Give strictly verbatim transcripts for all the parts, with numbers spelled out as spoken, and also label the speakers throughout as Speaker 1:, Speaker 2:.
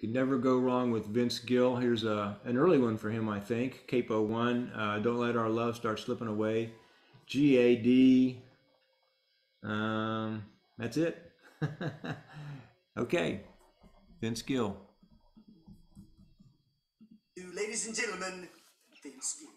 Speaker 1: could never go wrong with Vince Gill. Here's a, an early one for him, I think. Capo one, uh, Don't Let Our Love Start Slipping Away. G A D. Um, that's it. Okay, Vince Gill.
Speaker 2: Ladies and gentlemen, Vince Gill.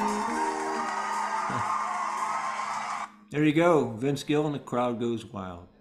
Speaker 1: There you go, Vince Gill, and the crowd goes wild.